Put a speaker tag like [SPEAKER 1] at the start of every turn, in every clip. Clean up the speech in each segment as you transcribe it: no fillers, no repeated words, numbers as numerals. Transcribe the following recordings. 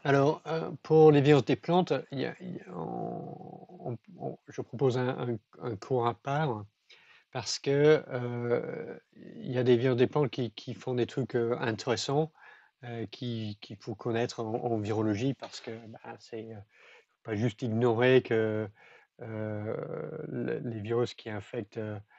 [SPEAKER 1] Alors, pour les virus des plantes, je propose un cours à part parce que il y a des virus des plantes qui font des trucs intéressants qu'il faut connaître en virologie parce que bah, c'est pas juste ignorer que les virus qui infectent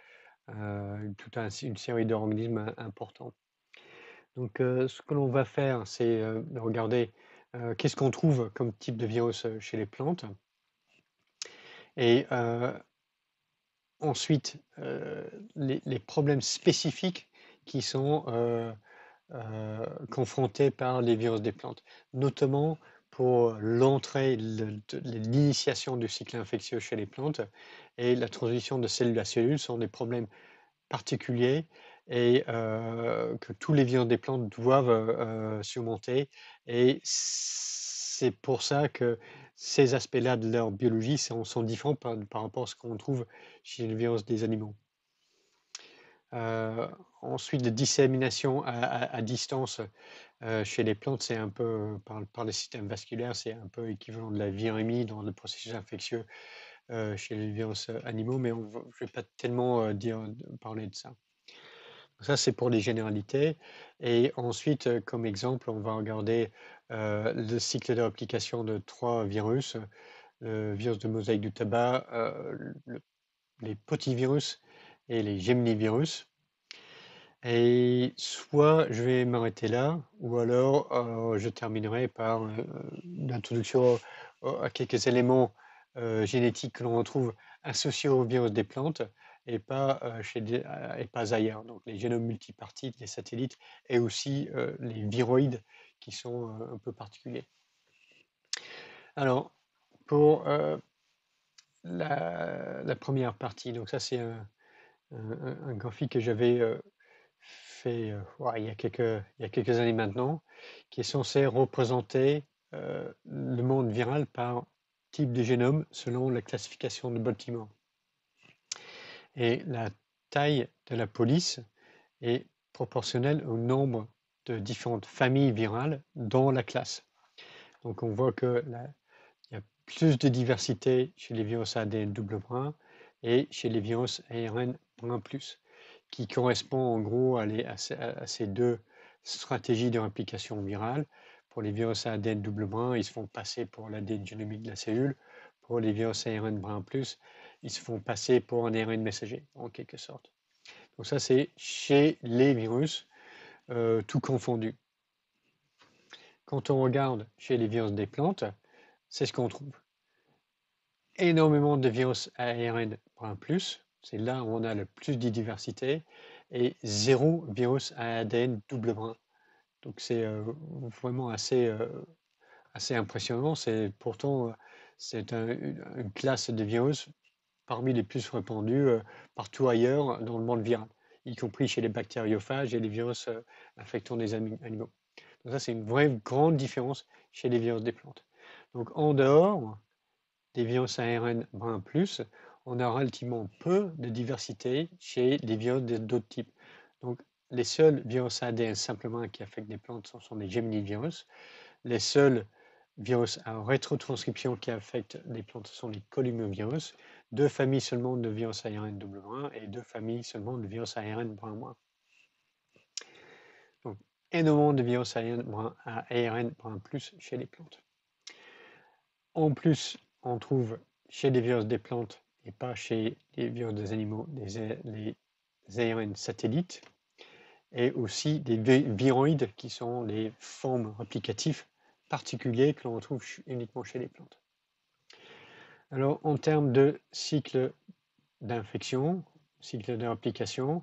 [SPEAKER 1] une série d'organismes importants. Donc, ce que l'on va faire, c'est de regarder qu'est-ce qu'on trouve comme type de virus chez les plantes. Et ensuite, les problèmes spécifiques qui sont confrontés par les virus des plantes, notamment pour l'entrée, l'initiation du cycle infectieux chez les plantes et la transition de cellule à cellule sont des problèmes particulier et que tous les virus des plantes doivent surmonter. Et c'est pour ça que ces aspects-là de leur biologie sont différents par rapport à ce qu'on trouve chez les virus des animaux. Ensuite, la dissémination à distance chez les plantes, c'est un peu par le système vasculaire, c'est un peu équivalent de la virémie dans le processus infectieux chez les virus animaux, mais je ne vais pas tellement parler de ça. Ça, c'est pour les généralités. Et ensuite, comme exemple, on va regarder le cycle de réplication de 3 virus, le virus de mosaïque du tabac, les potivirus et les geminivirus. Et soit je vais m'arrêter là, ou alors je terminerai par l'introduction à quelques éléments génétiques que l'on retrouve associés au virus des plantes et pas, et pas ailleurs. Donc les génomes multipartites, les satellites et aussi les viroïdes qui sont un peu particuliers. Alors, pour la première partie, donc ça c'est un graphique que j'avais fait il y a quelques années maintenant, qui est censé représenter le monde viral par type de génome selon la classification de Baltimore. Et la taille de la police est proportionnelle au nombre de différentes familles virales dans la classe. Donc on voit que il y a plus de diversité chez les virus ADN double brun et chez les virus ARN brun plus, qui correspond en gros à ces deux stratégies de réplication virale. Pour les virus ADN double brun, ils se font passer pour l'ADN génomique de la cellule. Pour les virus ARN brun plus, ils se font passer pour un ARN messager, en quelque sorte. Donc ça, c'est chez les virus, tout confondu. Quand on regarde chez les virus des plantes, c'est ce qu'on trouve. Énormément de virus ARN brun plus, c'est là où on a le plus de diversité, et 0 virus ADN double brun. Donc c'est vraiment assez impressionnant. Pourtant c'est une classe de virus parmi les plus répandus partout ailleurs dans le monde viral, y compris chez les bactériophages et les virus infectant des animaux. Donc ça, c'est une vraie grande différence chez les virus des plantes. Donc en dehors des virus ARN brun plus, on a relativement peu de diversité chez les virus d'autres types. Donc les seuls virus ADN simplement qui affectent les plantes sont les geminivirus. Les seuls virus à rétrotranscription qui affectent les plantes sont les columiovirus. 2 familles seulement de virus ARN double brun et 2 familles seulement de virus ARN brun moins. Donc énormément de virus ARN brun plus chez les plantes. En plus, on trouve chez les virus des plantes et pas chez les virus des animaux les ARN satellites et aussi des viroïdes qui sont les formes réplicatives particuliers que l'on retrouve uniquement chez les plantes. Alors, en termes de cycle d'infection, cycle de réplication,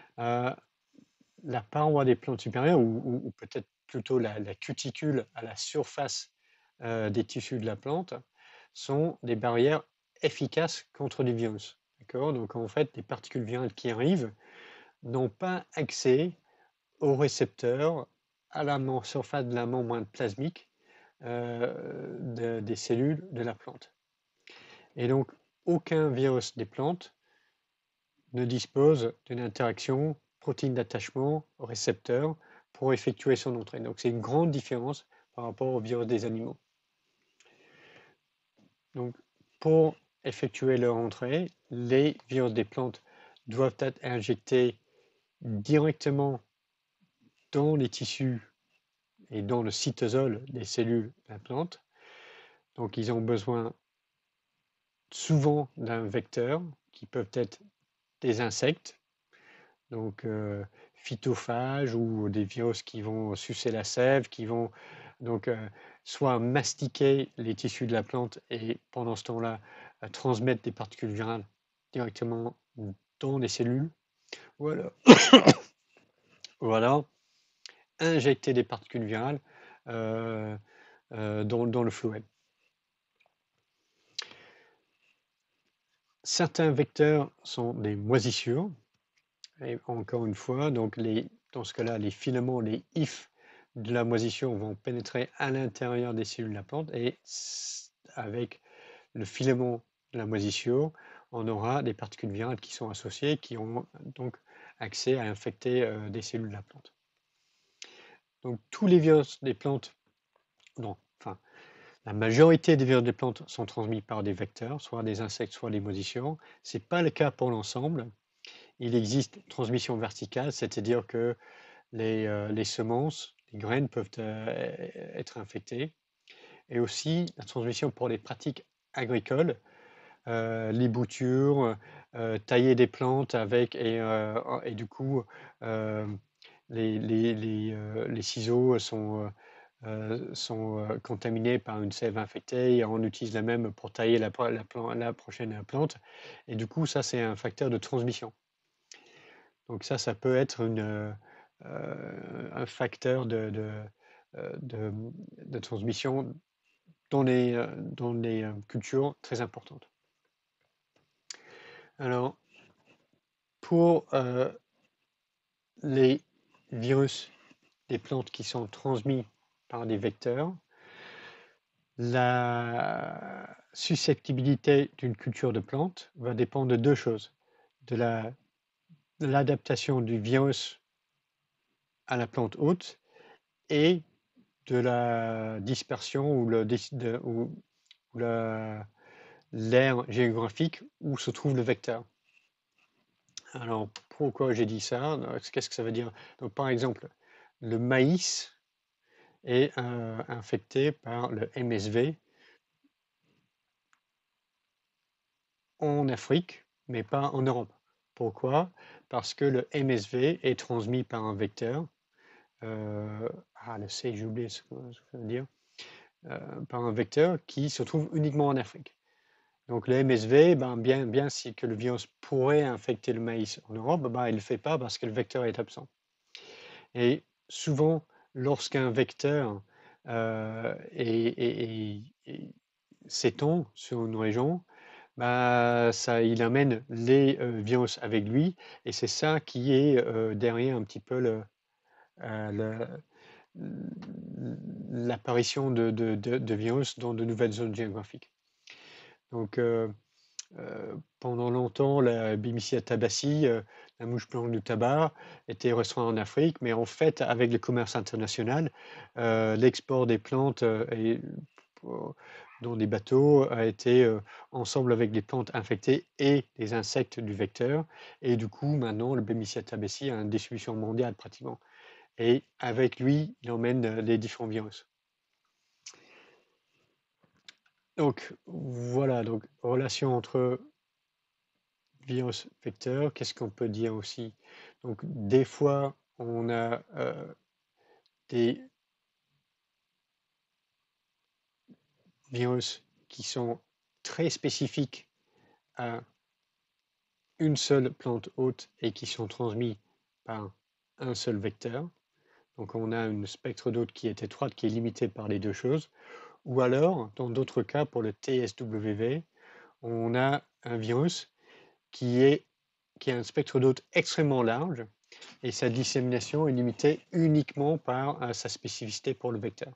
[SPEAKER 1] la paroi des plantes supérieures, ou peut-être plutôt la cuticule à la surface des tissus de la plante, sont des barrières efficaces contre les virus. Donc en fait, les particules virales qui arrivent n'ont pas accès aux récepteurs à la surface de la membrane plasmique des cellules de la plante. Et donc, aucun virus des plantes ne dispose d'une interaction protéine d'attachement au récepteur pour effectuer son entrée. Donc, c'est une grande différence par rapport au virus des animaux. Donc, pour effectuer leur entrée, les virus des plantes doivent être injectés directement dans les tissus et dans le cytosol des cellules de la plante. Donc, ils ont besoin souvent d'un vecteur qui peuvent être des insectes, donc phytophages ou des virus qui vont sucer la sève, qui vont donc soit mastiquer les tissus de la plante et pendant ce temps-là transmettre des particules virales directement dans les cellules, ou alors injecter des particules virales dans le phloème. Certains vecteurs sont des moisissures, et encore une fois, donc dans ce cas-là, les filaments, les hyphes de la moisissure vont pénétrer à l'intérieur des cellules de la plante, et avec le filament de la moisissure, on aura des particules virales qui sont associées, qui ont donc accès à infecter des cellules de la plante. Donc tous les virus des plantes, la majorité des virus des plantes sont transmis par des vecteurs, soit des insectes, soit des moisissures. Ce n'est pas le cas pour l'ensemble. Il existe transmission verticale, c'est-à-dire que les semences, les graines peuvent être infectées. Et aussi la transmission pour les pratiques agricoles, les boutures, tailler des plantes avec, et du coup, les ciseaux sont contaminés par une sève infectée, et on utilise la même pour tailler la prochaine plante. Et du coup, ça, c'est un facteur de transmission. Donc ça peut être un facteur de transmission dans les cultures très importantes. Alors, pour les virus des plantes qui sont transmis par des vecteurs, la susceptibilité d'une culture de plantes va dépendre de deux choses: de l'adaptation du virus à la plante hôte et de la dispersion ou l'aire géographique où se trouve le vecteur. Alors, pourquoi j'ai dit ça? Qu'est-ce que ça veut dire? Donc, par exemple, le maïs est infecté par le MSV en Afrique, mais pas en Europe. Pourquoi? Parce que le MSV est transmis par un vecteur. Le C, j'ai oublié ce que ça veut dire. Par un vecteur qui se trouve uniquement en Afrique. Donc le MSV, bien si que le virus pourrait infecter le maïs en Europe, il ne le fait pas parce que le vecteur est absent. Et souvent, lorsqu'un vecteur s'étend sur une région, il amène les virus avec lui, et c'est ça qui est derrière un petit peu l'apparition de virus dans de nouvelles zones géographiques. Donc, pendant longtemps, la Bemisia tabaci, la mouche blanche du tabac, était restreinte en Afrique, mais en fait, avec le commerce international, l'export des plantes dans des bateaux a été ensemble avec les plantes infectées et les insectes du vecteur. Et du coup, maintenant, le Bemisia tabaci a une distribution mondiale pratiquement. Et avec lui, il emmène les différents virus. Donc, voilà, donc relation entre virus vecteur. Qu'est-ce qu'on peut dire aussi? Donc, des fois, on a des virus qui sont très spécifiques à une seule plante hôte et qui sont transmis par un seul vecteur. Donc, on a une spectre d'hôte qui est étroite, qui est limitée par les deux choses. Ou alors, dans d'autres cas, pour le TSWV, on a un virus qui a un spectre d'hôte extrêmement large, et sa dissémination est limitée uniquement par sa spécificité pour le vecteur.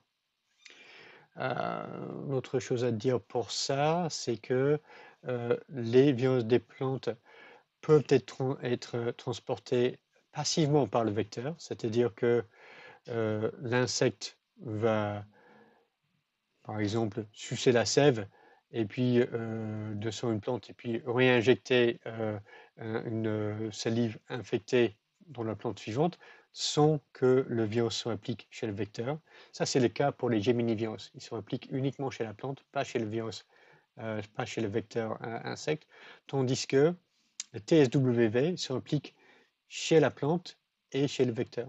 [SPEAKER 1] Autre chose à dire pour ça, c'est que les virus des plantes peuvent être transportés passivement par le vecteur, c'est-à-dire que l'insecte va par exemple, sucer la sève et puis sur une plante et puis réinjecter une salive infectée dans la plante suivante sans que le virus se réplique chez le vecteur. Ça, c'est le cas pour les Gemini virus. Ils se répliquent uniquement chez la plante, pas chez le virus, pas chez le vecteur insecte, tandis que le TSWV se réplique chez la plante et chez le vecteur.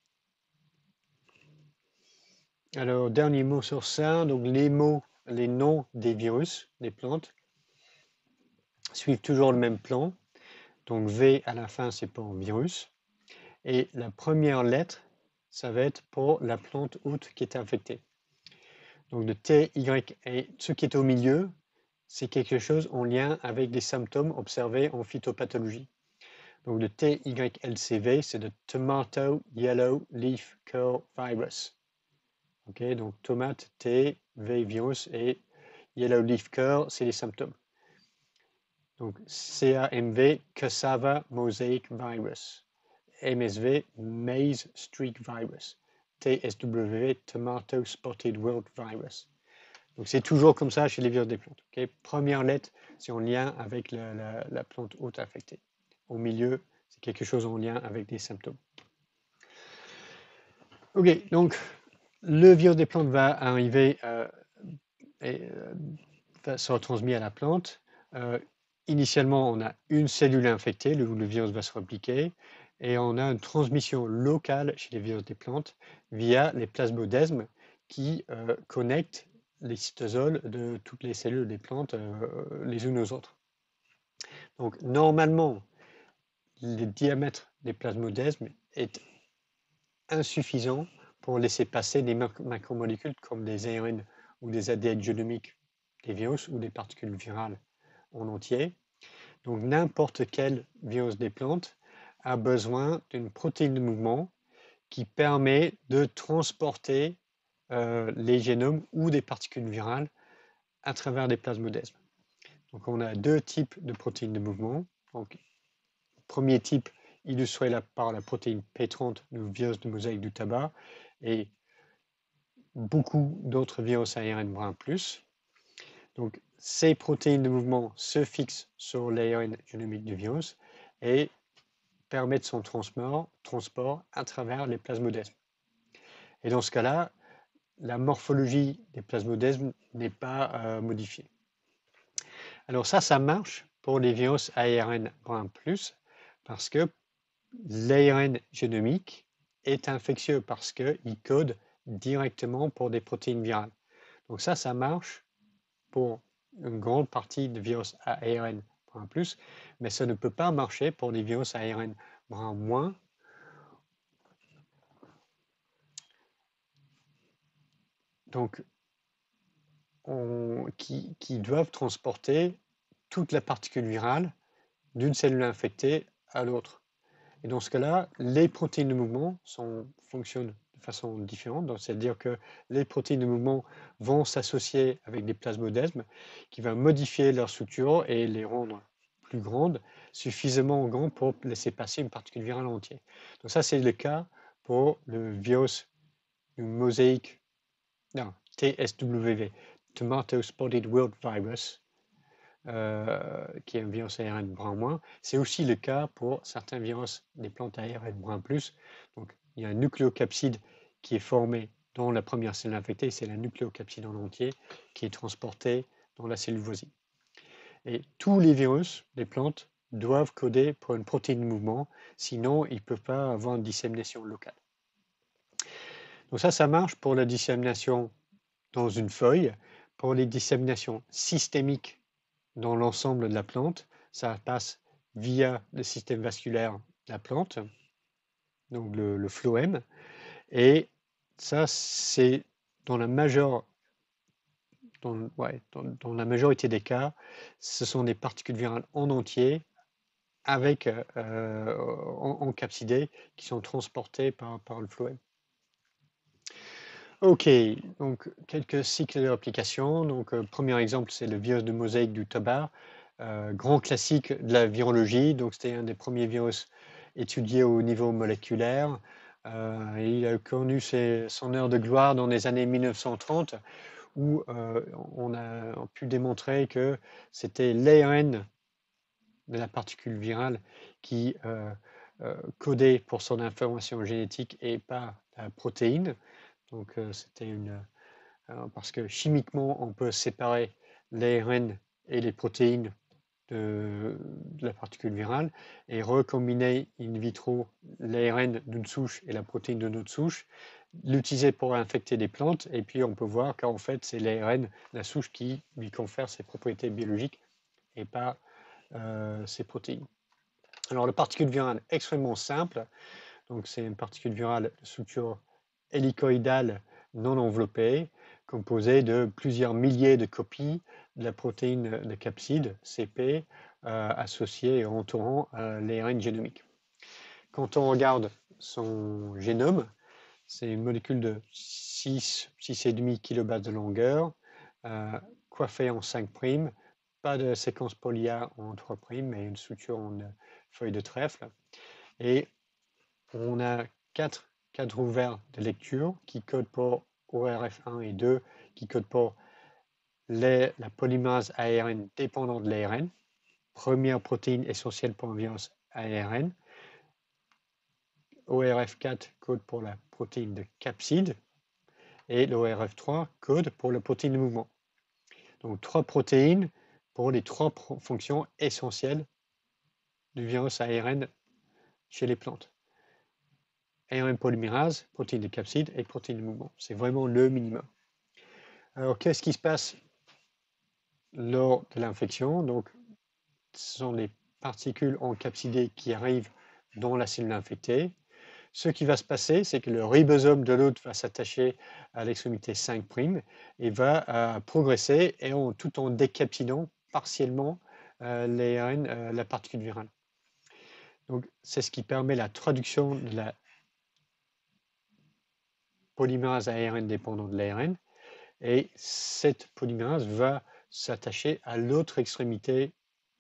[SPEAKER 1] Alors, dernier mot sur ça, donc les noms des virus, des plantes, suivent toujours le même plan. Donc V à la fin, c'est pour virus. Et la première lettre, ça va être pour la plante hôte qui est infectée. Donc le T, Y et ce qui est au milieu, c'est quelque chose en lien avec des symptômes observés en phytopathologie. Donc le TYLCV, c'est le Tomato Yellow Leaf Curl Virus. Ok, donc tomate, T, V, virus et Yellow Leaf Curl, c'est les symptômes. Donc CAMV, Cassava Mosaic Virus. MSV, Maize Streak Virus. TSW, Tomato Spotted Wilt Virus. Donc c'est toujours comme ça chez les virus des plantes. Okay? Première lettre, c'est en lien avec la plante hôte infectée. Au milieu, c'est quelque chose en lien avec des symptômes. Ok, donc le virus des plantes va arriver et sera transmis à la plante. Initialement, on a une cellule infectée où le virus va se répliquer et on a une transmission locale chez les virus des plantes via les plasmodesmes qui connectent les cytosols de toutes les cellules des plantes les unes aux autres. Donc normalement, le diamètre des plasmodesmes est insuffisant pour laisser passer des macromolécules comme des ARN ou des ADN génomiques des virus ou des particules virales en entier. Donc n'importe quel virus des plantes a besoin d'une protéine de mouvement qui permet de transporter les génomes ou des particules virales à travers des plasmodesmes. Donc on a deux types de protéines de mouvement. Donc, premier type illustré par la protéine P30 du virus de mosaïque du tabac et beaucoup d'autres virus ARN brun plus. Donc ces protéines de mouvement se fixent sur l'ARN génomique du virus et permettent son transport à travers les plasmodesmes. Et dans ce cas-là, la morphologie des plasmodesmes n'est pas modifiée. Alors ça marche pour les virus ARN brun plus parce que l'ARN génomique est infectieux parce qu'il code directement pour des protéines virales. Donc ça marche pour une grande partie de virus ARN brun plus, mais ça ne peut pas marcher pour les virus ARN brun moins. Donc, qui doivent transporter toute la particule virale d'une cellule infectée à l'autre. Et dans ce cas-là, les protéines de mouvement fonctionnent de façon différente. C'est-à-dire que les protéines de mouvement vont s'associer avec des plasmodesmes qui vont modifier leur structure et les rendre plus grandes, suffisamment grandes pour laisser passer une particule virale entière. Donc ça, c'est le cas pour le virus du mosaïque, non, TSWV, Tomato Spotted Wilt Virus, qui est un virus ARN brun moins. C'est aussi le cas pour certains virus des plantes ARN brun plus. Donc, il y a un nucléocapside qui est formé dans la première cellule infectée, c'est la nucléocapside en entier qui est transporté dans la cellule voisine. Et tous les virus des plantes doivent coder pour une protéine de mouvement, sinon ils ne peuvent pas avoir une dissémination locale. Donc ça marche pour la dissémination dans une feuille. Pour les disséminations systémiques dans l'ensemble de la plante, ça passe via le système vasculaire de la plante, donc le phloème. Et ça, c'est dans la majorité des cas, ce sont des particules virales en entier avec encapsidées qui sont transportées par le phloème. Ok, donc quelques cycles de réplication. Donc, premier exemple, c'est le virus de mosaïque du tabac, grand classique de la virologie. Donc, c'était un des premiers virus étudiés au niveau moléculaire. Et il a connu son heure de gloire dans les années 1930, où on a pu démontrer que c'était l'ARN de la particule virale qui codait pour son information génétique et pas la protéine. Donc c'était parce que chimiquement, on peut séparer l'ARN et les protéines de la particule virale et recombiner in vitro l'ARN d'une souche et la protéine d'une autre souche, l'utiliser pour infecter des plantes, et puis on peut voir qu'en fait, c'est l'ARN, la souche, qui lui confère ses propriétés biologiques et pas ses protéines. Alors, la particule virale, extrêmement simple. Donc, c'est une particule virale de structure hélicoïdale non enveloppée, composée de plusieurs milliers de copies de la protéine de capside, CP, associée et entourant l'ARN génomique. Quand on regarde son génome, c'est une molécule de 6,5 kilobases de longueur, coiffée en 5', pas de séquence polyA en 3', mais une structure en feuille de trèfle. Et on a 4 cadres ouverts de lecture qui codent pour ORF1 et 2, qui codent pour la polymérase ARN dépendante de l'ARN, première protéine essentielle pour un virus ARN. ORF4 code pour la protéine de capside et l'ORF3 code pour la protéine de mouvement. Donc 3 protéines pour les 3 fonctions essentielles du virus ARN chez les plantes. ARN polymérase, protéine de capside et protéine de mouvement. C'est vraiment le minimum. Alors, qu'est-ce qui se passe lors de l'infection? Donc, ce sont les particules encapsidées qui arrivent dans la cellule infectée. Ce qui va se passer, c'est que le ribosome de l'hôte va s'attacher à l'extrémité 5' et va progresser tout en décapsidant partiellement l'ARN, la particule virale. Donc, c'est ce qui permet la traduction de la polymérase ARN dépendant de l'ARN. Et cette polymérase va s'attacher à l'autre extrémité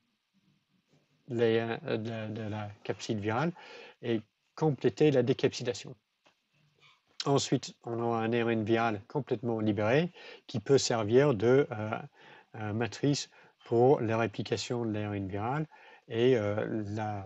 [SPEAKER 1] de la capside virale et compléter la décapsidation. Ensuite, on aura un ARN viral complètement libéré qui peut servir de matrice pour la réplication de l'ARN viral et la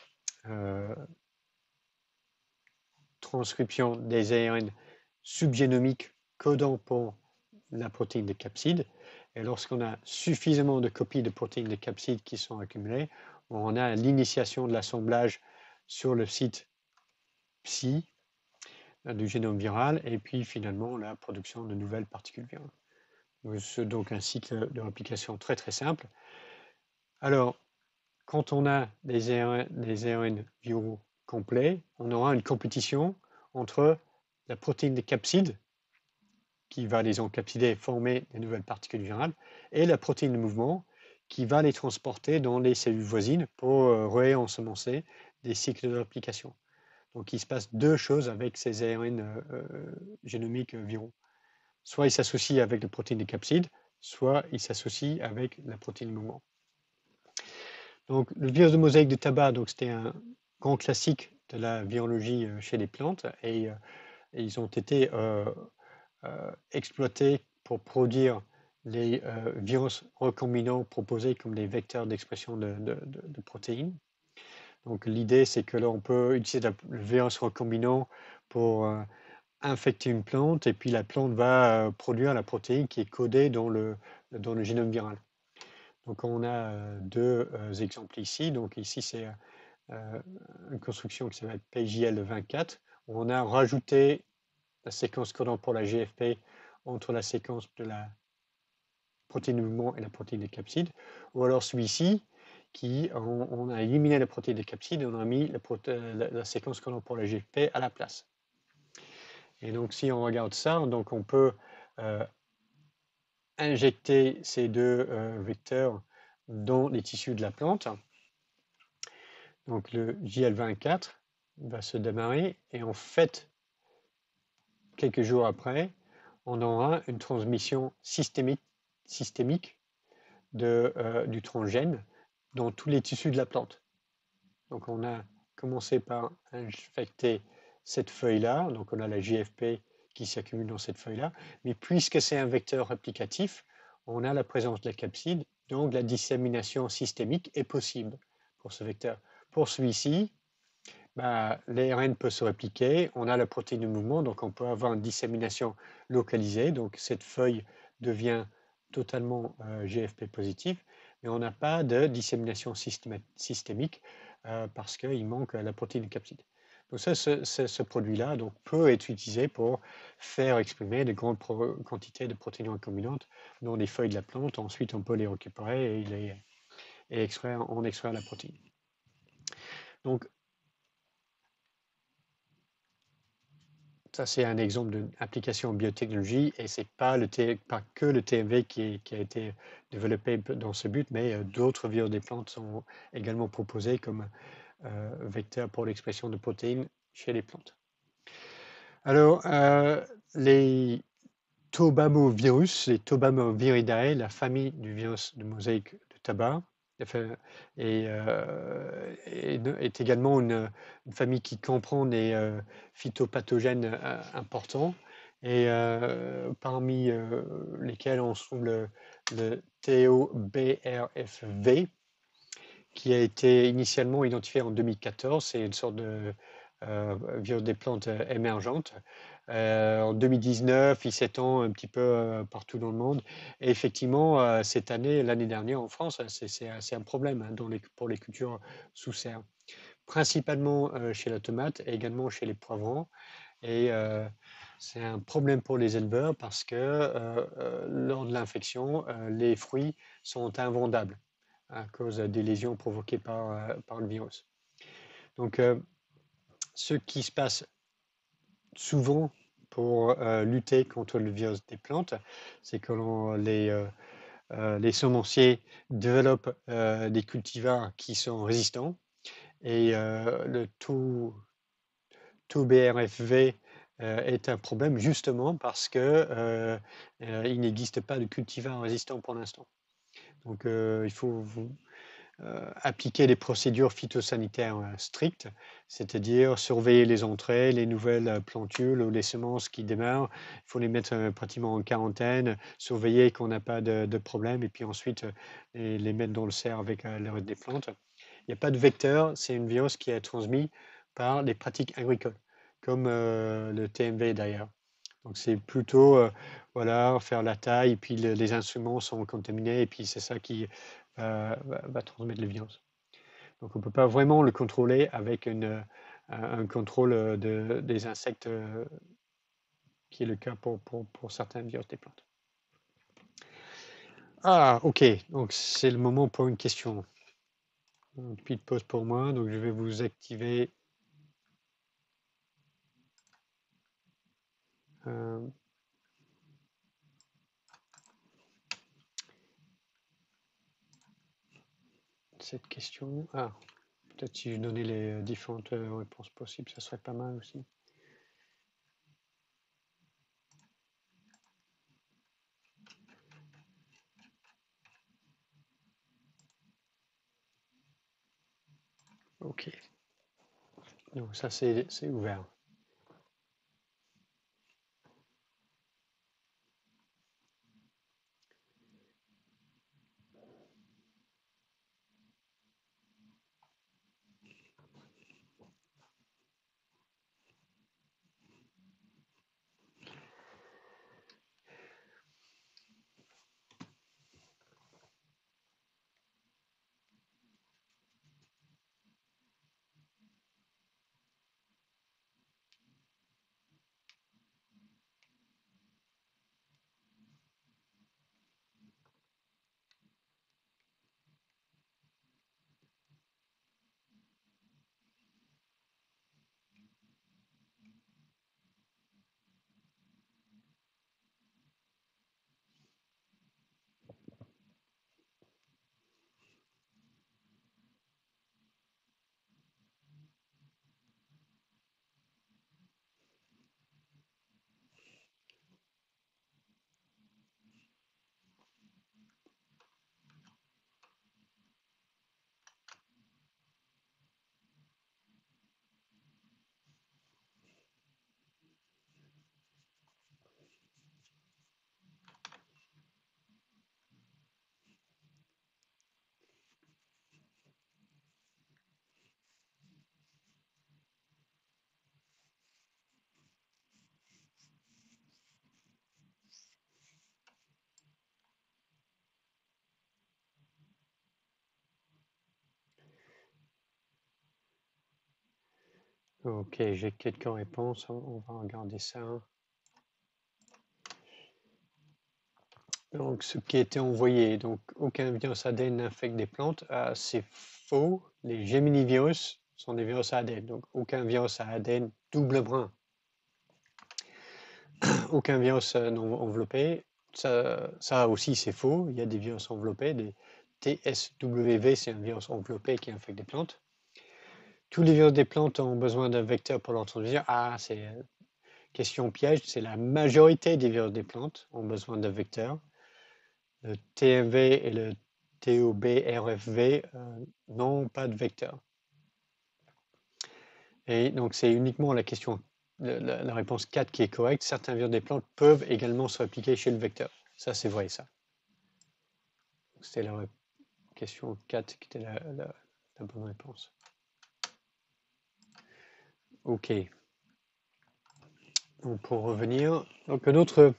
[SPEAKER 1] transcription des ARN subgénomiques codant pour la protéine de capside. Et lorsqu'on a suffisamment de copies de protéines de capside qui sont accumulées, on a l'initiation de l'assemblage sur le site PSI du génome viral et puis finalement la production de nouvelles particules virales. C'est donc un cycle de réplication très très simple. Alors, quand on a des ARN viraux complets, on aura une compétition entre la protéine de capside qui va les encapsider et former des nouvelles particules virales, et la protéine de mouvement qui va les transporter dans les cellules voisines pour réensemencer des cycles de réplication. Donc il se passe deux choses avec ces ARN génomiques viraux. Soit ils s'associent avec la protéine de capside, soit ils s'associent avec la protéine de mouvement. Donc le virus de mosaïque de tabac, c'était un grand classique de la virologie chez les plantes, et ils ont été exploités pour produire les virus recombinants proposés comme des vecteurs d'expression de protéines. Donc l'idée, c'est que là, on peut utiliser le virus recombinant pour infecter une plante, et puis la plante va produire la protéine qui est codée dans le génome viral. Donc on a deux exemples ici. Donc ici, c'est une construction qui s'appelle PJL24, où on a rajouté la séquence codant pour la GFP entre la séquence de la protéine de mouvement et la protéine de capside, ou alors celui-ci, on a éliminé la protéine de capside et on a mis la séquence codant pour la GFP à la place. Et donc si on regarde ça, donc on peut injecter ces deux vecteurs dans les tissus de la plante. Donc le JL24 va se démarrer et en fait, quelques jours après, on aura une transmission systémique du transgène dans tous les tissus de la plante. Donc on a commencé par infecter cette feuille-là, donc on a la JFP qui s'accumule dans cette feuille-là, mais puisque c'est un vecteur réplicatif, on a la présence de la capside, donc la dissémination systémique est possible pour ce vecteur. Pour celui-ci, l'ARN peut se répliquer, on a la protéine de mouvement, donc on peut avoir une dissémination localisée, donc cette feuille devient totalement GFP positive, mais on n'a pas de dissémination systémique parce qu'il manque la protéine capside. Donc ça, ce produit-là peut être utilisé pour faire exprimer de grandes quantités de protéines recombinantes dans les feuilles de la plante. Ensuite, on peut les récupérer et en extraire la protéine. Donc, ça, c'est un exemple d'application en biotechnologie et ce n'est pas que le TMV qui a été développé dans ce but, mais d'autres virus des plantes sont également proposés comme vecteurs pour l'expression de protéines chez les plantes. Alors, les Tobamovirus, les Tobamoviridae, la famille du virus de mosaïque de tabac, est également une famille qui comprend des phytopathogènes importants et parmi lesquels on trouve le TOBRFV qui a été initialement identifié en 2014. C'est une sorte de virus des plantes émergentes. En 2019, il s'étend un petit peu partout dans le monde. Et effectivement, cette année, l'année dernière en France, c'est un problème hein, pour les cultures sous serre. Principalement chez la tomate et également chez les poivrons. Et c'est un problème pour les éleveurs parce que lors de l'infection, les fruits sont invendables à cause des lésions provoquées par le virus. Donc, ce qui se passe souvent pour lutter contre le virus des plantes, c'est que les semenciers développent des cultivars qui sont résistants et le taux BRFV est un problème justement parce que il n'existe pas de cultivar résistant pour l'instant. Donc il faut appliquer des procédures phytosanitaires strictes, c'est-à-dire surveiller les entrées, les nouvelles plantules ou les semences qui démarrent. Il faut les mettre pratiquement en quarantaine, surveiller qu'on n'a pas de problème et puis ensuite les mettre dans le cerf avec le reste des plantes. Il n'y a pas de vecteur, c'est une virus qui est transmise par les pratiques agricoles, comme le TMV d'ailleurs. Donc c'est plutôt voilà, faire la taille, et puis les instruments sont contaminés, et puis c'est ça qui va transmettre le virus. Donc on ne peut pas vraiment le contrôler avec un contrôle des insectes, qui est le cas pour certains virus des plantes. Ah, ok, donc c'est le moment pour une question. Une petite pause pour moi, donc je vais vous activer cette question. Ah, peut-être si je donnais les différentes réponses possibles, ça serait pas mal aussi. Ok. Donc ça, c'est ouvert. Ok, j'ai quelques réponses, on va regarder ça. Donc, ce qui a été envoyé, donc aucun virus ADN n'infecte des plantes, c'est faux. Les Gemini virus sont des virus à ADN, donc aucun virus à ADN double brun, aucun virus non enveloppé. Ça aussi, c'est faux. Il y a des virus enveloppés, des TSWV, c'est un virus enveloppé qui infecte des plantes. Tous les virus des plantes ont besoin d'un vecteur pour leur transmission. Ah, c'est question piège, c'est la majorité des virus des plantes ont besoin d'un vecteur. Le TMV et le TOB-RFV n'ont pas de vecteur. Et donc, c'est uniquement la question, la réponse 4 qui est correcte. Certains virus des plantes peuvent également se répliquer chez le vecteur. Ça, c'est vrai, ça. C'était la question 4 qui était la bonne réponse. OK. Donc, pour revenir, donc un autre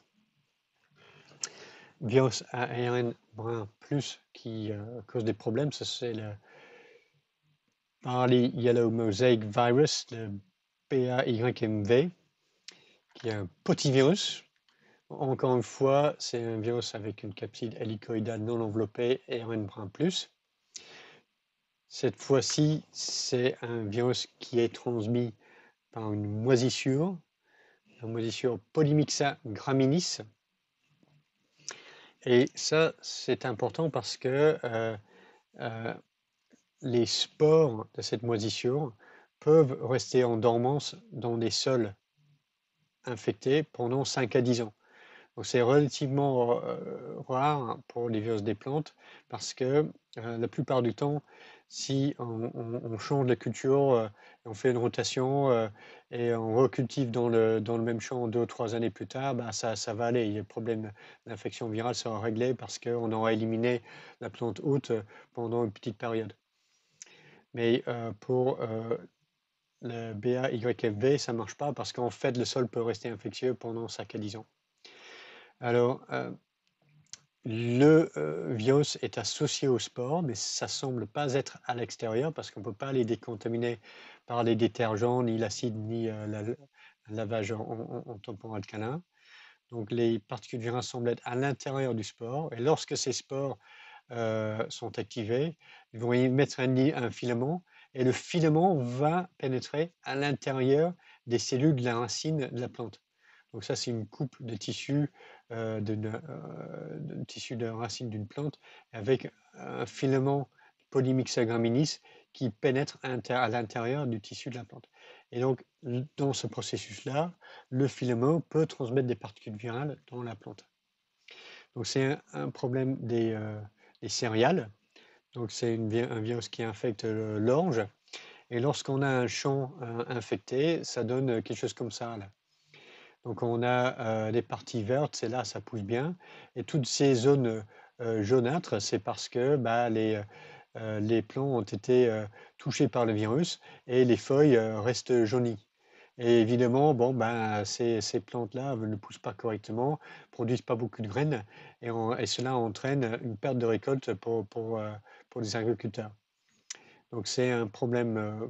[SPEAKER 1] virus ARN brun plus qui cause des problèmes, c'est le Barley Yellow Mosaic Virus, le PAYMV, qui est un petit virus. Encore une fois, c'est un virus avec une capside hélicoïdale non enveloppée et ARN brun plus. Cette fois-ci, c'est un virus qui est transmis par une moisissure, la moisissure Polymyxa graminis. Et ça, c'est important parce que les spores de cette moisissure peuvent rester en dormance dans des sols infectés pendant 5 à 10 ans. Donc c'est relativement rare pour les virus des plantes parce que la plupart du temps, si on change de culture, on fait une rotation et on recultive dans le même champ 2 ou 3 années plus tard, bah ça va aller. Le problème d'infection virale sera réglé parce qu'on aura éliminé la plante hôte pendant une petite période. Mais pour le BAYFV, ça ne marche pas parce qu'en fait, le sol peut rester infectieux pendant 5 à 10 ans. Alors, le virus est associé aux spores, mais ça ne semble pas être à l'extérieur parce qu'on ne peut pas les décontaminer par les détergents, ni l'acide, ni le lavage en tampon alcalin. Donc, les particules virales semblent être à l'intérieur du spore. Et lorsque ces spores sont activés, ils vont y mettre un filament et le filament va pénétrer à l'intérieur des cellules de la racine de la plante. Donc ça, c'est une coupe de tissu de racine d'une plante avec un filament Polymyxa graminis qui pénètre à l'intérieur du tissu de la plante. Et donc, dans ce processus-là, le filament peut transmettre des particules virales dans la plante. Donc, c'est un problème des céréales. Donc, c'est un virus qui infecte l'orge. Et lorsqu'on a un champ infecté, ça donne quelque chose comme ça, là. Donc, on a les parties vertes, c'est là, ça pousse bien. Et toutes ces zones jaunâtres, c'est parce que bah, les plants ont été touchés par le virus et les feuilles restent jaunies. Et évidemment, bon, ben, ces plantes-là ne poussent pas correctement, produisent pas beaucoup de graines, et cela entraîne une perte de récolte pour les agriculteurs. Donc c'est un problème,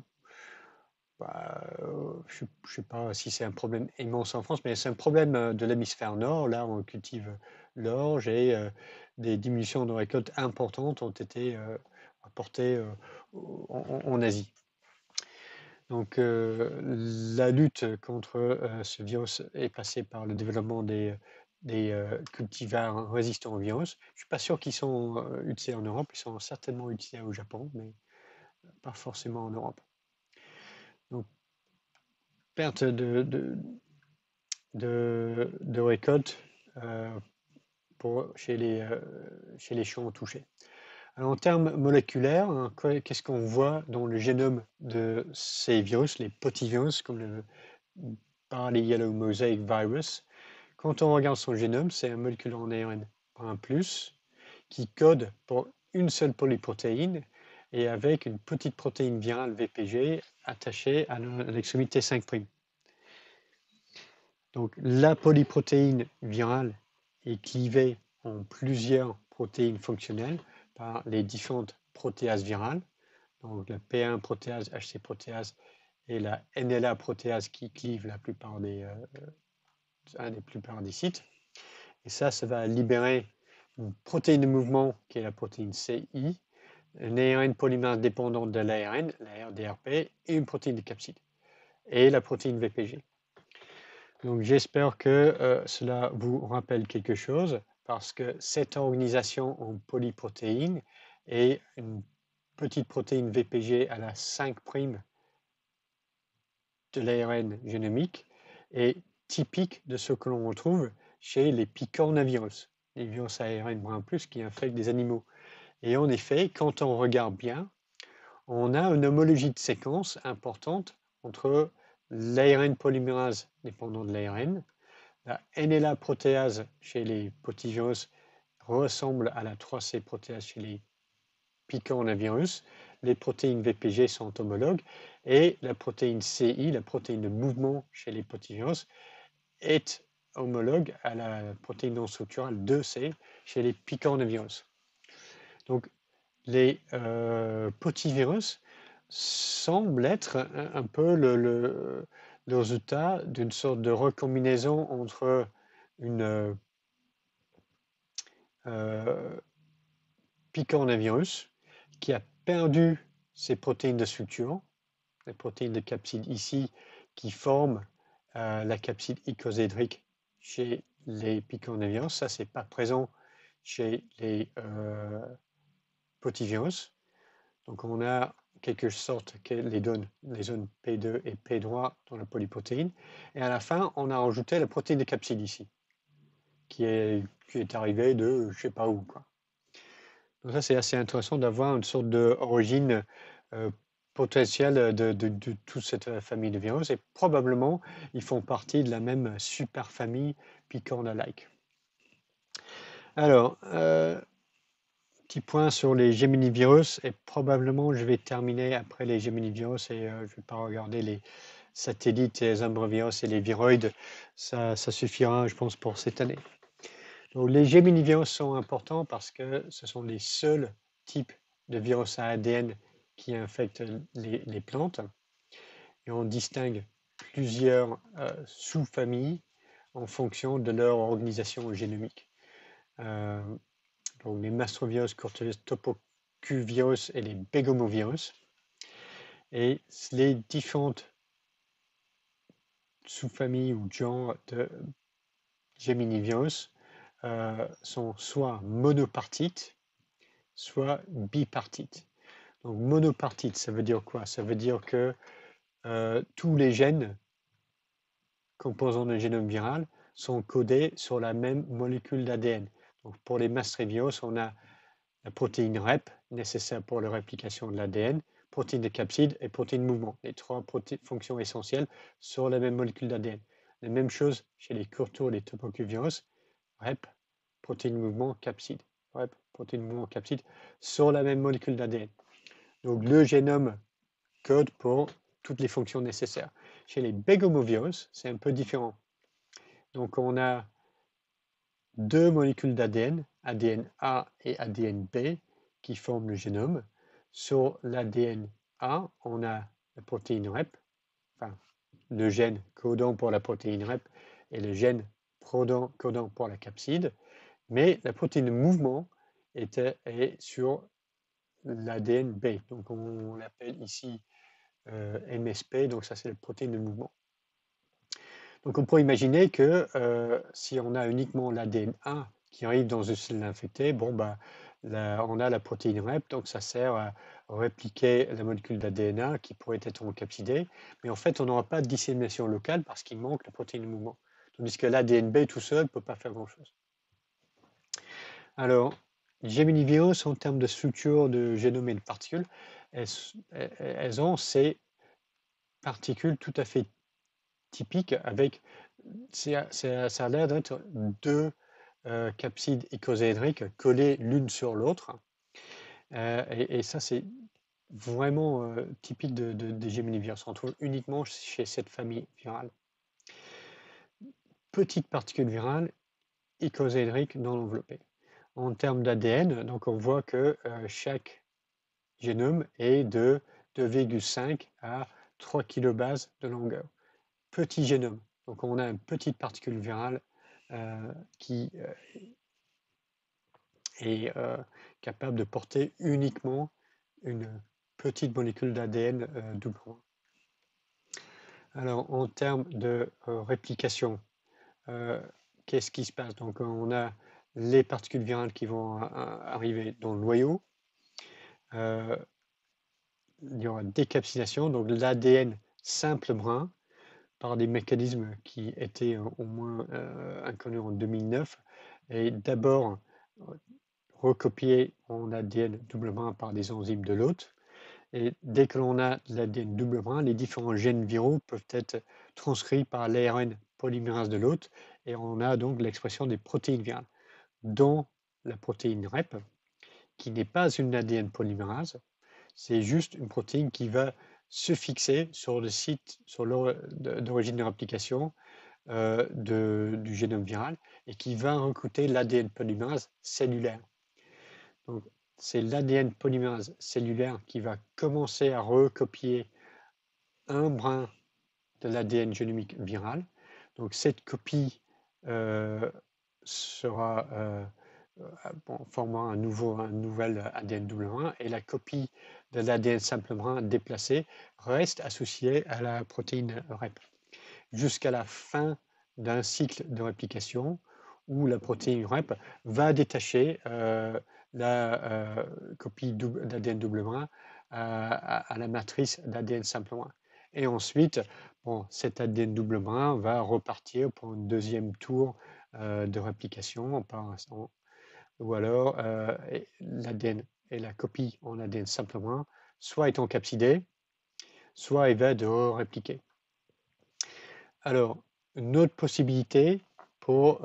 [SPEAKER 1] je ne sais pas si c'est un problème immense en France, mais c'est un problème de l'hémisphère nord. Là, on cultive l'orge et des diminutions de récolte importantes ont été apportées en Asie. Donc, la lutte contre ce virus est passée par le développement des cultivars résistants au virus. Je ne suis pas sûr qu'ils sont utilisés en Europe, ils sont certainement utilisés au Japon, mais pas forcément en Europe. Donc, perte de récolte chez les champs touchés. Alors, en termes moléculaires, hein, qu'est-ce qu'on voit dans le génome de ces virus, les petits virus, comme le Barley Yellow Mosaic Virus? Quand on regarde son génome, c'est un molécule en ARN brun plus qui code pour une seule polyprotéine et avec une petite protéine virale VPG attachée à l'extrémité 5'. Donc la polyprotéine virale est clivée en plusieurs protéines fonctionnelles par les différentes protéases virales, donc le P1 protéase, HC protéase et la NLA protéase qui clive la plupart des sites. Et ça va libérer une protéine de mouvement qui est la protéine CI, une ARN polymérase dépendante de l'ARN, la RDRP, et une protéine de capside, et la protéine VPG. Donc j'espère que cela vous rappelle quelque chose, parce que cette organisation en polyprotéines et une petite protéine VPG à la 5' de l'ARN génomique est typique de ce que l'on retrouve chez les picornavirus, les virus ARN brun plus qui infectent des animaux. Et en effet, quand on regarde bien, on a une homologie de séquence importante entre l'ARN polymérase dépendant de l'ARN, la NLA protéase chez les potivirus ressemble à la 3C protéase chez les picornavirus, les protéines VPG sont homologues et la protéine CI, la protéine de mouvement chez les potivirus, est homologue à la protéine non structurale 2C chez les picornavirus. Donc les potivirus semblent être un peu le résultat d'une sorte de recombinaison entre une picornavirus qui a perdu ses protéines de structure, les protéines de capside ici qui forment la capside icosédrique chez les picornavirus. Ça, c'est pas présent chez les potivirus. Donc on a quelque sorte les zones P2 et P3 dans la polyprotéine. Et à la fin, on a rajouté la protéine de capside ici, qui est arrivée de je sais pas où, quoi. Donc ça, c'est assez intéressant d'avoir une sorte d'origine potentielle de toute cette famille de virus. Et probablement, ils font partie de la même superfamille Picorna-like. Alors, petit point sur les Geminivirus, et probablement je vais terminer après les Geminivirus et je ne vais pas regarder les satellites, les Ambrovirus et les viroïdes. Ça suffira, je pense, pour cette année. Donc, les Geminivirus sont importants parce que ce sont les seuls types de virus à ADN qui infectent les plantes. Et on distingue plusieurs sous-familles en fonction de leur organisation génomique. Donc les mastrovirus, Cortelus, topocuvirus et les bégomovirus. Et les différentes sous-familles ou genres de Geminivirus sont soit monopartites, soit bipartites. Donc monopartite, ça veut dire quoi? Ça veut dire que tous les gènes composant le génome viral sont codés sur la même molécule d'ADN. Donc pour les mastrovirus, on a la protéine REP nécessaire pour la réplication de l'ADN, protéine de capside et protéine de mouvement, les trois fonctions essentielles sur la même molécule d'ADN. La même chose chez les courtours, les topocuvirus, REP, protéine de mouvement, capside. REP, protéine de mouvement, capside, sur la même molécule d'ADN. Donc le génome code pour toutes les fonctions nécessaires. Chez les bégomovirus, c'est un peu différent. Donc on a deux molécules d'ADN, ADN A et ADN B, qui forment le génome. Sur l'ADN A, on a la protéine REP, enfin le gène codant pour la protéine REP et le gène codant pour la capside, mais la protéine de mouvement est sur l'ADN B. Donc on l'appelle ici MSP, donc ça c'est la protéine de mouvement. Donc on peut imaginer que si on a uniquement l'ADN A qui arrive dans une cellule infectée, bon, bah, on a la protéine REP, donc ça sert à répliquer la molécule d'ADN qui pourrait être encapsidée, mais en fait on n'aura pas de dissémination locale parce qu'il manque la protéine de mouvement, tandis que l'ADN B tout seul ne peut pas faire grand-chose. Alors, les Geminivirus, en termes de structure de génome et de particules, elles ont ces particules tout à fait typiques avec, ça a l'air d'être deux capsides icosahédriques collées l'une sur l'autre. Et ça, c'est vraiment typique des Geminivirus. On trouve uniquement chez cette famille virale. Petite particule virale, icosahédrique non enveloppée. En termes d'ADN, donc on voit que chaque génome est de 2,5 à 3 kilobases de longueur. Petit génome. Donc on a une petite particule virale qui est capable de porter uniquement une petite molécule d'ADN double rond. Alors en termes de réplication, qu'est-ce qui se passe? Donc on a les particules virales qui vont arriver dans le noyau. Il y aura décapsulation, donc l'ADN simple brun, par des mécanismes qui étaient au moins inconnus en 2009, et d'abord recopié en ADN double brun par des enzymes de l'hôte. Et dès que l'on a l'ADN double brun, les différents gènes viraux peuvent être transcrits par l'ARN polymérase de l'hôte, et on a donc l'expression des protéines virales, dont la protéine REP, qui n'est pas une ADN polymérase, c'est juste une protéine qui va se fixer sur le site d'origine de réplication du génome viral et qui va recruter l'ADN polymérase cellulaire. Donc, c'est l'ADN polymérase cellulaire qui va commencer à recopier un brin de l'ADN génomique viral. Donc, cette copie formera un nouvel ADN double brun, et la copie de l'ADN simple brun déplacé reste associée à la protéine REP jusqu'à la fin d'un cycle de réplication où la protéine REP va détacher la copie d'ADN double brun à la matrice d'ADN simple brun. Et ensuite, cet ADN double brun va repartir pour un deuxième tour de réplication, ou alors l'ADN et la copie en ADN simple brun soit est encapsidée, soit elle va de répliquer. Alors, une autre possibilité pour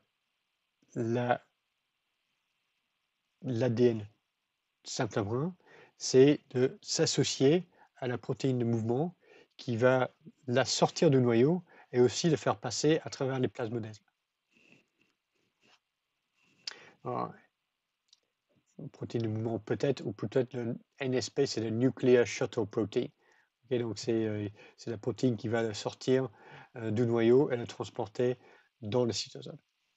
[SPEAKER 1] l'ADN simple brun, c'est de s'associer à la protéine de mouvement qui va la sortir du noyau et aussi le faire passer à travers les plasmodèsmes. Protéine de mouvement peut-être, ou peut-être le NSP, c'est le Nuclear Shuttle Protein. Okay, donc c'est la protéine qui va sortir du noyau et la transporter dans le cytosol.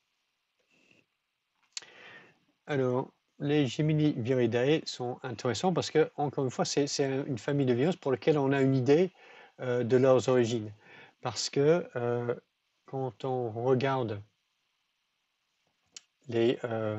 [SPEAKER 1] Alors, les Geminiviridae sont intéressants parce que, encore une fois, c'est une famille de virus pour lequel on a une idée de leurs origines. Parce que quand on regarde le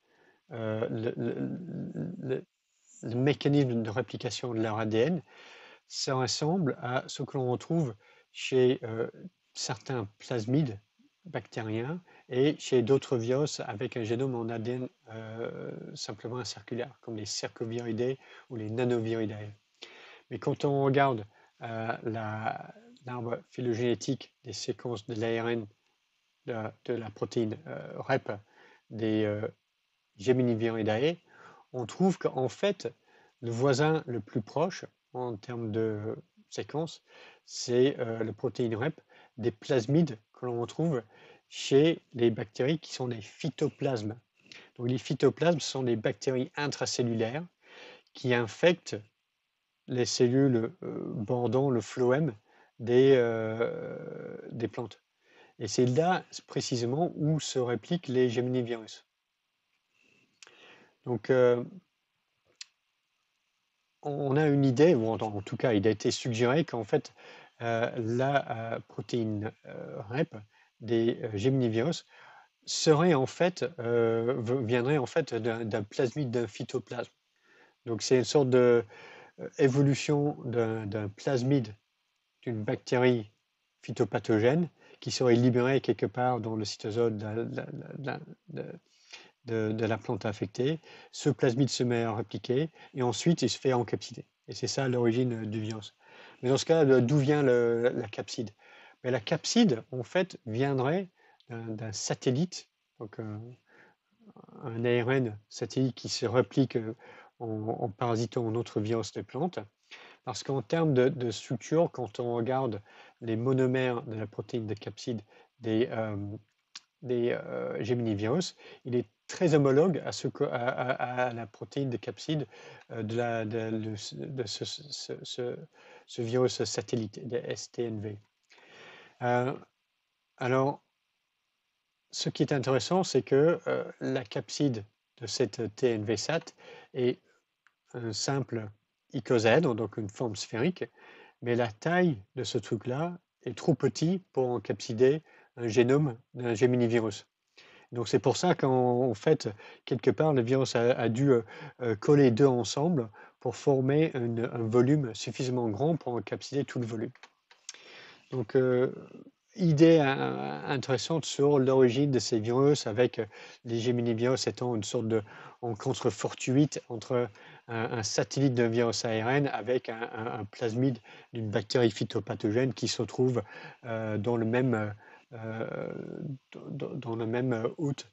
[SPEAKER 1] mécanisme de réplication de leur ADN, ça ressemble à ce que l'on retrouve chez certains plasmides bactériens et chez d'autres virus avec un génome en ADN simplement circulaire, comme les cercoviridae ou les nanoviridae. Mais quand on regarde l'arbre phylogénétique des séquences de l'ARN de la protéine REP des Geminiviridae, on trouve qu'en fait, le voisin le plus proche en termes de séquence, c'est la protéine REP des plasmides que l'on retrouve chez les bactéries qui sont des phytoplasmes. Donc les phytoplasmes sont des bactéries intracellulaires qui infectent les cellules bordant le phloème des plantes. Et c'est là précisément où se répliquent les Geminivirus. Donc on a une idée, ou en tout cas il a été suggéré qu'en fait la protéine REP des Geminivirus serait en fait, viendrait en fait d'un plasmide d'un phytoplasme. Donc c'est une sorte d'évolution d'un plasmide d'une bactérie phytopathogène qui serait libérée quelque part dans le cytosol de la plante infectée. Ce plasmide se met à répliquer et ensuite il se fait encapsider. Et c'est ça l'origine du virus. Mais dans ce cas, d'où vient la capside? Mais la capside, en fait, viendrait d'un satellite, donc un ARN satellite qui se réplique en parasitant un autre virus des plantes. Parce qu'en termes de structure, quand on regarde les monomères de la protéine de capside des des Gemini virus, il est très homologue à, à la protéine de capsid de ce virus satellite, de STNV. Alors, ce qui est intéressant, c'est que la capside de cette TNV-SAT est un simple icosèdre, donc une forme sphérique, mais la taille de ce truc-là est trop petit pour encapsider un génome d'un Gemini virus. Donc c'est pour ça qu'en fait, quelque part, le virus a dû coller deux ensemble pour former un volume suffisamment grand pour encapsider tout le volume. Donc, idée intéressante sur l'origine de ces virus, avec les Gemini virus étant une sorte de rencontre fortuite entre un satellite d'un virus ARN avec un plasmide d'une bactérie phytopathogène qui se retrouve dans le même hôte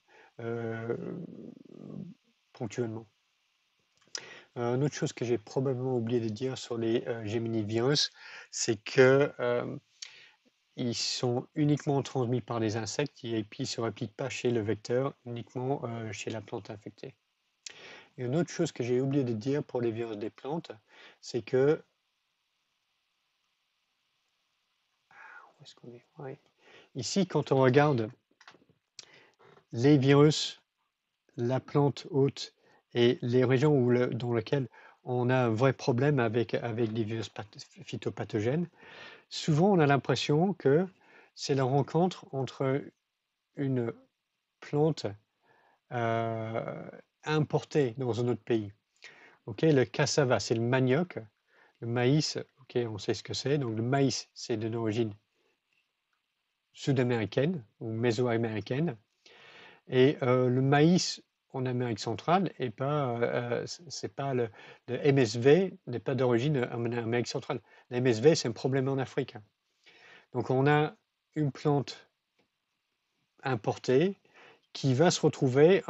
[SPEAKER 1] ponctuellement. Une autre chose que j'ai probablement oublié de dire sur les Gemini virus, c'est que ils sont uniquement transmis par les insectes et puis ils ne se répliquent pas chez le vecteur, uniquement chez la plante infectée. Et une autre chose que j'ai oublié de dire pour les virus des plantes, c'est que... Où est-ce qu'on est? Ouais. Ici, quand on regarde les virus, la plante hôte et les régions dans lesquelles on a un vrai problème avec des virus phytopathogènes, souvent on a l'impression que c'est la rencontre entre une plante importée dans un autre pays. Okay, le cassava, c'est le manioc. Le maïs, okay, on sait ce que c'est. Donc le maïs, c'est d'une origine sud-américaine ou mésoaméricaine. Et le maïs en Amérique centrale est pas, c'est pas le MSV n'est pas d'origine en Amérique centrale. Le MSV, c'est un problème en Afrique. Donc on a une plante importée qui va se retrouver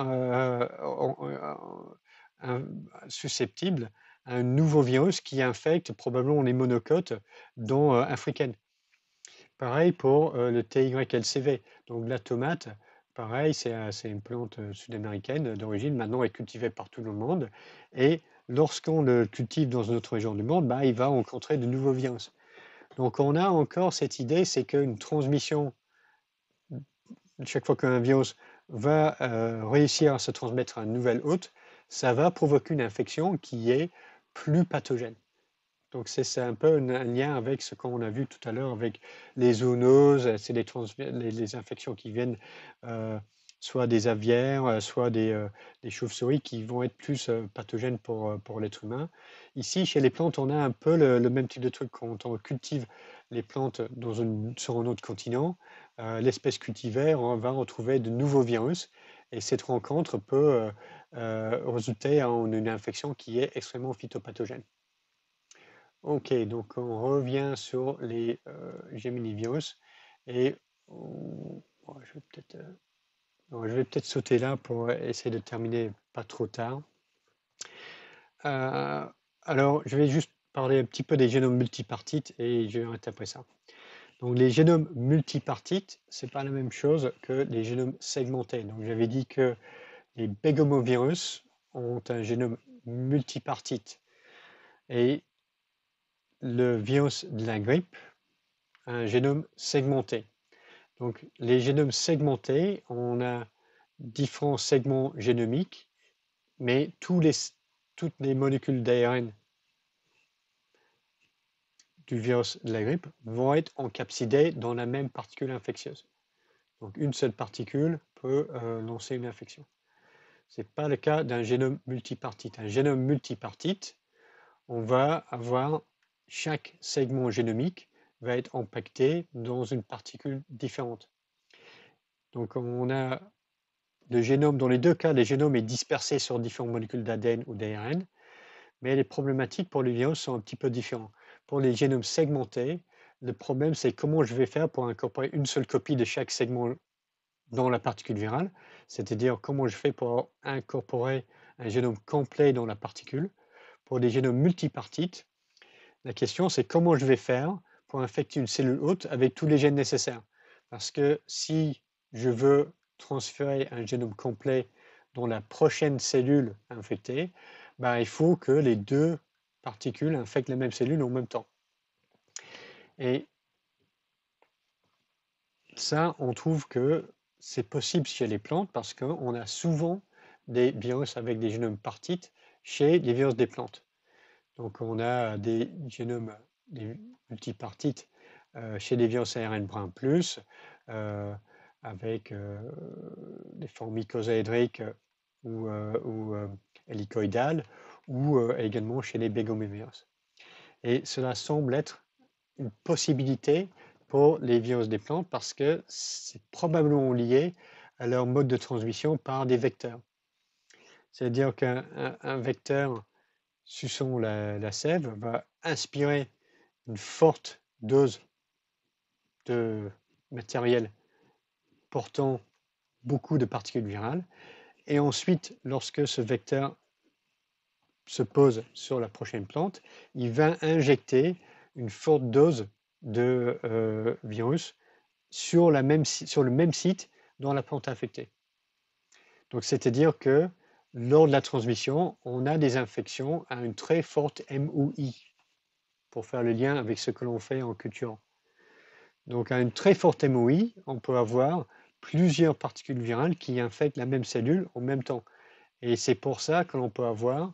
[SPEAKER 1] susceptible à un nouveau virus qui infecte probablement les monocotes dont africaines. Pareil pour le TYLCV. Donc la tomate, pareil, c'est une plante sud-américaine d'origine, maintenant est cultivée partout dans le monde. Et lorsqu'on le cultive dans une autre région du monde, bah, il va rencontrer de nouveaux virus. Donc on a encore cette idée, c'est qu'une transmission, chaque fois qu'un virus va réussir à se transmettre à un nouvel hôte, ça va provoquer une infection qui est plus pathogène. Donc c'est un peu un lien avec ce qu'on a vu tout à l'heure avec les zoonoses, c'est les infections qui viennent soit des aviaires, soit des chauves-souris qui vont être plus pathogènes pour l'être humain. Ici, chez les plantes, on a un peu le même type de truc. Quand on cultive les plantes sur un autre continent, l'espèce cultivaire va retrouver de nouveaux virus et cette rencontre peut résulter en une infection qui est extrêmement phytopathogène. Ok, donc on revient sur les Gemini virus et je vais peut-être sauter là pour essayer de terminer pas trop tard. Alors, je vais juste parler un petit peu des génomes multipartites et je vais arrêter après ça. Donc, les génomes multipartites, c'est pas la même chose que les génomes segmentés. Donc, j'avais dit que les begomovirus ont un génome multipartite et le virus de la grippe a un génome segmenté. Donc, les génomes segmentés, on a différents segments génomiques, mais toutes les molécules d'ARN du virus de la grippe vont être encapsidées dans la même particule infectieuse. Donc, une seule particule peut lancer une infection. Ce n'est pas le cas d'un génome multipartite. Un génome multipartite, on va avoir chaque segment génomique va être impacté dans une particule différente. Donc, on a le génome, dans les deux cas, le génome est dispersé sur différentes molécules d'ADN ou d'ARN, mais les problématiques pour les virus sont un petit peu différentes. Pour les génomes segmentés, le problème, c'est comment je vais faire pour incorporer une seule copie de chaque segment dans la particule virale, c'est-à-dire comment je fais pour incorporer un génome complet dans la particule. Pour les génomes multipartites, la question, c'est comment je vais faire pour infecter une cellule hôte avec tous les gènes nécessaires. Parce que si je veux transférer un génome complet dans la prochaine cellule infectée, ben, il faut que les deux particules infectent la même cellule en même temps. Et ça, on trouve que c'est possible chez les plantes parce qu'on a souvent des virus avec des génomes partites chez les virus des plantes. Donc on a des génomes des multipartites chez les virus ARN brun plus, avec des formes icosaédriques ou hélicoïdales, ou également chez les bégomévirus. Et cela semble être une possibilité pour les virus des plantes parce que c'est probablement lié à leur mode de transmission par des vecteurs. C'est-à-dire qu'un vecteur suçant la sève va inspirer une forte dose de matériel portant beaucoup de particules virales. Et ensuite, lorsque ce vecteur se pose sur la prochaine plante, il va injecter une forte dose de virus sur le même site dans la plante infectée. Donc, c'est-à-dire que lors de la transmission, on a des infections à une très forte MOI, pour faire le lien avec ce que l'on fait en culturant. Donc, à une très forte MOI, on peut avoir plusieurs particules virales qui infectent la même cellule en même temps. Et c'est pour ça que l'on peut avoir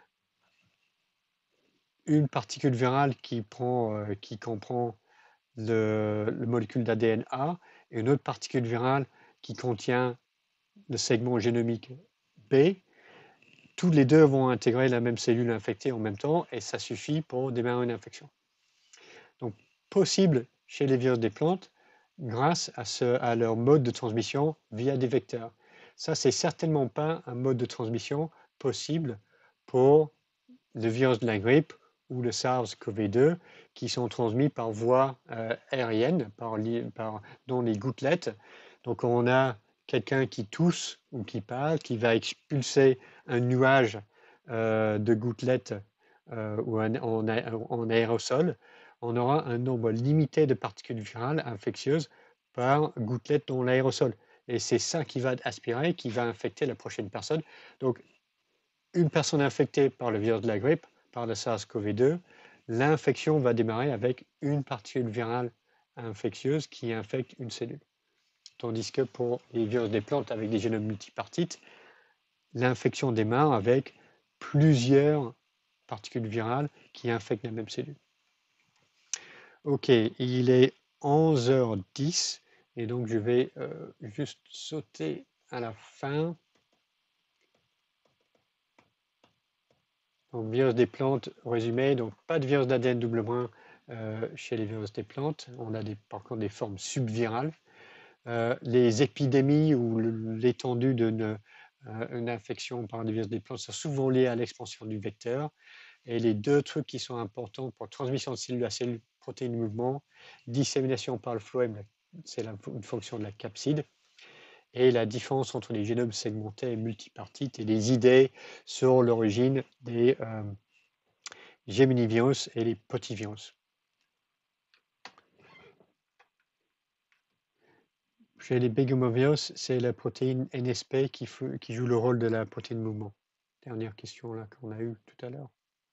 [SPEAKER 1] une particule virale qui comprend le molécule d'ADN A et une autre particule virale qui contient le segment génomique B. Tous les deux vont intégrer la même cellule infectée en même temps et ça suffit pour démarrer une infection. Donc, possible chez les virus des plantes grâce à leur mode de transmission via des vecteurs. Ça, c'est certainement pas un mode de transmission possible pour le virus de la grippe ou le SARS-CoV-2 qui sont transmis par voie aérienne, dans les gouttelettes. Donc on a quelqu'un qui tousse ou qui parle, qui va expulser un nuage de gouttelettes ou en aérosol. On aura un nombre limité de particules virales infectieuses par gouttelette dans l'aérosol. Et c'est ça qui va aspirer, qui va infecter la prochaine personne. Donc, une personne infectée par le virus de la grippe, par le SARS-CoV-2, l'infection va démarrer avec une particule virale infectieuse qui infecte une cellule. Tandis que pour les virus des plantes avec des génomes multipartites, l'infection démarre avec plusieurs particules virales qui infectent la même cellule. Ok, il est 11h10 et donc je vais juste sauter à la fin. Donc, virus des plantes, résumé, donc pas de virus d'ADN double brun chez les virus des plantes. On a par contre des formes subvirales. Les épidémies ou l'étendue d'une infection par des virus des plantes sont souvent liées à l'expansion du vecteur. Et les deux trucs qui sont importants pour transmission de cellule à cellule, protéines mouvement, dissémination par le phloème, c'est une fonction de la capside, et la différence entre les génomes segmentés et multipartites et les idées sur l'origine des géminivirus et les potivirus. Chez les bégomovirus, c'est la protéine NSP qui joue le rôle de la protéine mouvement. Dernière question là qu'on a eue tout à l'heure.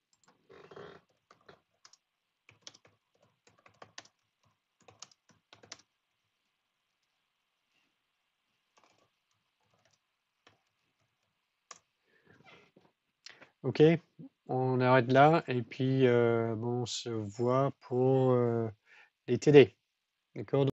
[SPEAKER 1] Ok, on arrête là et puis on se voit pour les TD. D'accord?